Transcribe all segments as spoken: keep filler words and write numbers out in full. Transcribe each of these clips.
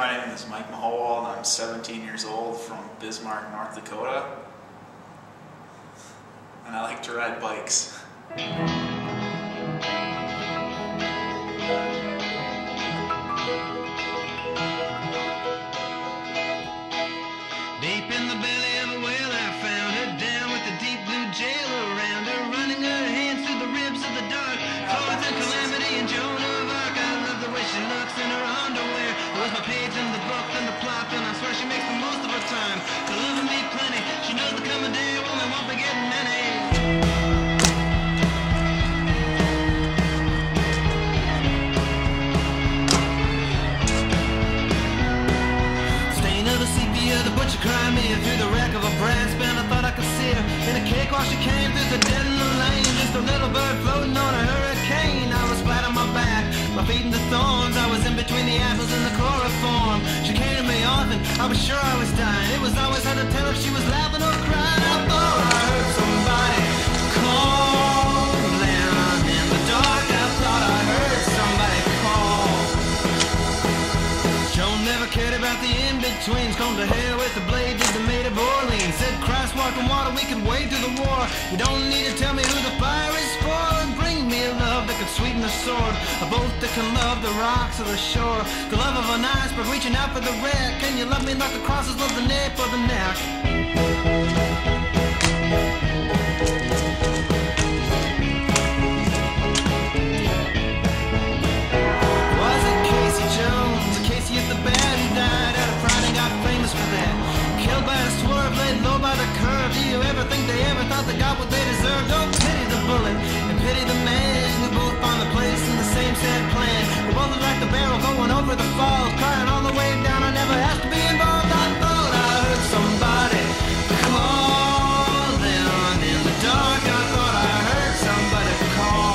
my name is Mike Mahowald. I'm seventeen years old from Bismarck, North Dakota. And I like to ride bikes. Deep in the belly of a whale I found her, down with the deep blue jail around her, running her hands through the ribs of the dark. Clothed in calamity and Joan of Arc. I love the way she looks in her underwear. It was my page in the book and the plot, and I swear she makes the most of her time. To live and be plenty, she knows the coming day woman won't be getting many. The butcher cried me through the wreck of a brass band. I thought I could see her in a cake while she came through the dead in the lane. Just a little bird floating on a hurricane. I was flat on my back, my feet in the thorns. I was in between the apples and the chloroform. She came to me often, I was sure I was dying. It was always hard to tell if she was laughing or crying. I thought I heard somebody calling in the dark. I thought I heard somebody call. Joan never cared about the in-betweens. Gone to hell with the blade, did the maid of Orleans. Said Christ walked on water, we could wade to the war. You don't need to tell me who the fire is for. Bring me a love that can sweeten the sword, a boat that can love the rocks of the shore, the love of an iceberg reaching out for the wreck. Can you love me like the crosses love the nape or the neck? Was it Casey Jones, Casey at the bad who died out of pride and got famous for that? Killed by a swerve, laid low by the curve. Do you ever think they ever thought they got what they deserved? Don't pity the bullet and pity the man who both found a place in the same sad plan. We both look like the barrel going over the falls, crying all the way down. I never asked to be involved. I thought I heard somebody calling in the dark. I thought I heard somebody call.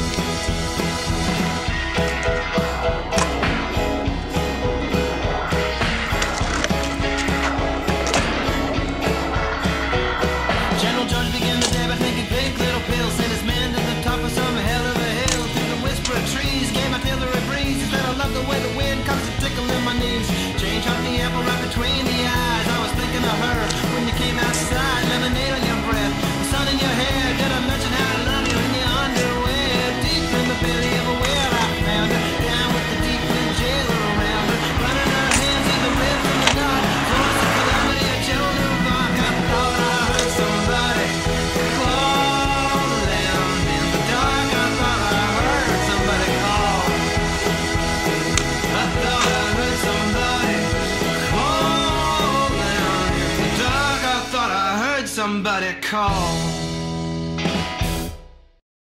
General George began the day by taking pink little pills, sent his man to the top of some hell of a hill. Through the whisper of trees came artillery breeze. He said, I love the way the wind comes to tickle in my knees. Jane shot the apple right between the eyes. I was thinking of her when you came outside. Lemonade on your breath, the sun in your hair. Did I mention how I love you in your underwear? Deep in the belly of a whale I found her, down with the deep blue jailer around her, running her hands in the ribs of the knot. Force of calamity, a Joan of Arc. I thought I heard somebody calling in the dark. I thought I heard somebody call. I thought I heard somebody calling in the dark. I thought I heard somebody call.